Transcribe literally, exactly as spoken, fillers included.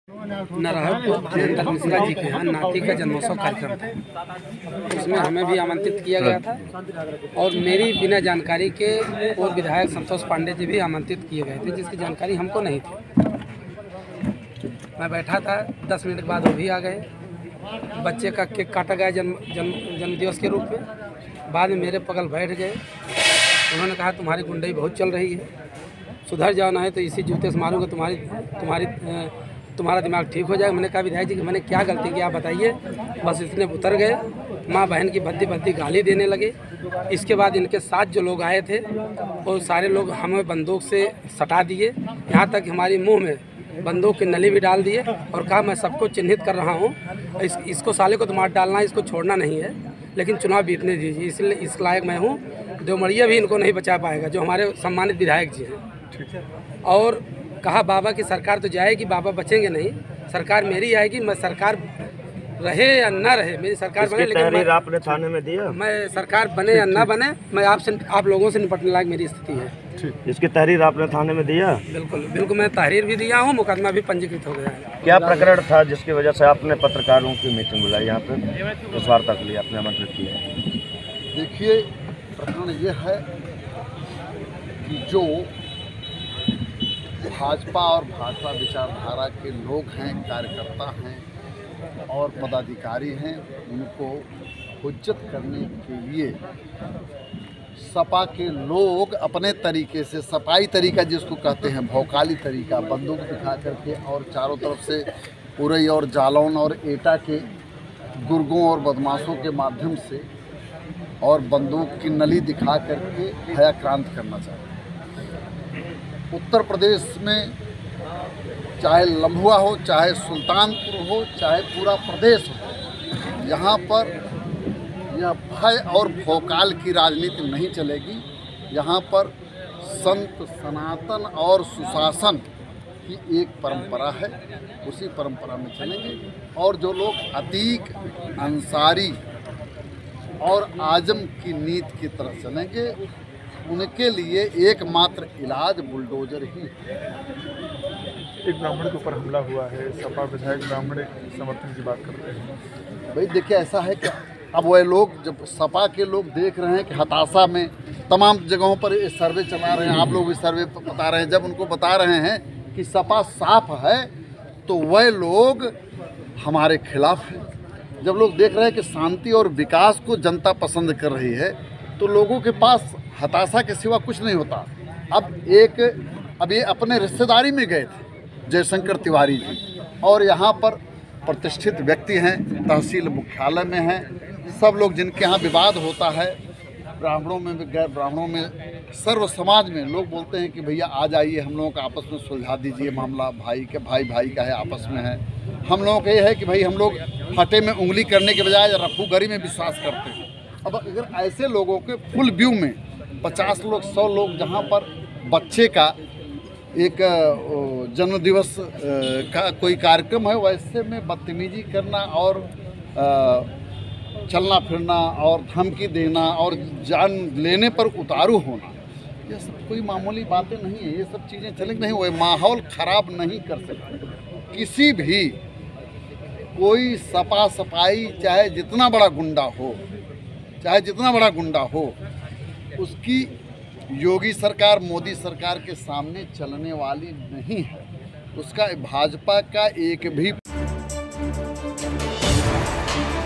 नारायणपुर जयंत मिश्रा जी के यहाँ नाती का जन्मोत्सव कार्यक्रम था। उसमें हमें भी आमंत्रित किया गया था और मेरी बिना जानकारी के और विधायक संतोष पांडे जी भी आमंत्रित किए गए थे, जिसकी जानकारी हमको नहीं थी। मैं बैठा था, दस मिनट के बाद वो भी आ गए। बच्चे का केक काटा गया जन्म जन्म जन्मदिवस के रूप में। बाद में मेरे बगल बैठ गए। उन्होंने कहा तुम्हारी गुंडई बहुत चल रही है, सुधर जाओ, ना है तो इसी जूते से मारूंगा, तुम्हारी तुम्हारी तुम्हारा दिमाग ठीक हो जाएगा। मैंने कहा विधायक जी कि मैंने क्या गलती की आप बताइए। बस इतने उतर गए, माँ बहन की भद्दी भद्दी गाली देने लगे। इसके बाद इनके साथ जो लोग आए थे वो सारे लोग हमें बंदूक से सटा दिए, यहाँ तक हमारी मुंह में बंदूक की नली भी डाल दिए और कहा मैं सबको चिन्हित कर रहा हूँ, इस, इसको साले को तो मार डालना है, इसको छोड़ना नहीं है, लेकिन चुनाव बीतने दीजिए। इसलिए इस लायक मैं हूँ। देवमरिया भी इनको नहीं बचा पाएगा, जो हमारे सम्मानित विधायक जी हैं। और कहा बाबा की सरकार तो जाएगी, बाबा बचेंगे नहीं, सरकार मेरी आएगी। मैं सरकार रहे या ना रहे, मेरी सरकार बने, लेकिन मैं, आपने थाने में दिया, मैं सरकार बने या ना बने, मैं आपसे आप लोगों से निपटने लायक मेरी स्थिति है। इसकी तहरीर आपने थाने में दिया? बिल्कुल बिल्कुल, मैं तहरीर भी दिया हूँ, मुकदमा भी पंजीकृत हो गया है। क्या प्रकरण था जिसकी वजह से आपने पत्रकारों की मीटिंग बुलाई यहाँ पे, इस वार्ता के लिए आपने आमंत्रित किया? देखिए, प्रकरण ये है कि जो भाजपा और भाजपा विचारधारा के लोग हैं, कार्यकर्ता हैं और पदाधिकारी हैं, उनको हुज्जत करने के लिए सपा के लोग अपने तरीके से, सपाई तरीका जिसको कहते हैं, भौकाली तरीका, बंदूक दिखा करके और चारों तरफ से उरई और जालौन और एटा के गुर्गों और बदमाशों के माध्यम से और बंदूक की नली दिखा करके भयाक्रांत करना चाहते हैं। उत्तर प्रदेश में चाहे लम्हुआ हो, चाहे सुल्तानपुर हो, चाहे पूरा प्रदेश हो, यहाँ पर यह भय और भौकाल की राजनीति नहीं चलेगी। यहाँ पर संत, सनातन और सुशासन की एक परंपरा है, उसी परंपरा में चलेंगे। और जो लोग अतीक, अंसारी और आजम की नीति की तरफ चलेंगे, उनके लिए एकमात्र इलाज बुलडोजर ही है। एक ब्राह्मण के ऊपर हमला हुआ है, सपा विधायक ब्राह्मण समर्थन की बात करते हैं। भाई देखिए, ऐसा है कि अब वह लोग, जब सपा के लोग देख रहे हैं कि हताशा में तमाम जगहों पर ये सर्वे चला रहे हैं, आप लोग भी सर्वे बता रहे हैं, जब उनको बता रहे हैं कि सपा साफ है तो वह लोग हमारे खिलाफ हैं। जब लोग देख रहे हैं कि शांति और विकास को जनता पसंद कर रही है तो लोगों के पास हताशा के सिवा कुछ नहीं होता। अब एक अब ये अपने रिश्तेदारी में गए थे जयशंकर तिवारी जी, और यहाँ पर प्रतिष्ठित व्यक्ति हैं, तहसील मुख्यालय में हैं, सब लोग जिनके यहाँ विवाद होता है, ब्राह्मणों में भी, गैर ब्राह्मणों में, सर्व समाज में लोग बोलते हैं कि भैया आ जाइए, हम लोगों का आपस में सुलझा दीजिए मामला, भाई के भाई भाई का है, आपस में है। हम लोगों का ये है कि भाई हम लोग फटे में उंगली करने के बजाय रफूगरी में विश्वास करते हैं। अब अगर ऐसे लोगों के फुल व्यू में पचास लोग, सौ लोग, जहाँ पर बच्चे का एक जन्मदिवस का कोई कार्यक्रम है, वैसे में बदतमीजी करना और चलना फिरना और धमकी देना और जान लेने पर उतारू होना, ये सब कोई मामूली बातें नहीं है। ये सब चीज़ें चलेंगी नहीं, वो माहौल ख़राब नहीं कर सकते। किसी भी कोई सपा सपाई, चाहे जितना बड़ा गुंडा हो, चाहे जितना बड़ा गुंडा हो, उसकी योगी सरकार, मोदी सरकार के सामने चलने वाली नहीं है। उसका भाजपा का एक भी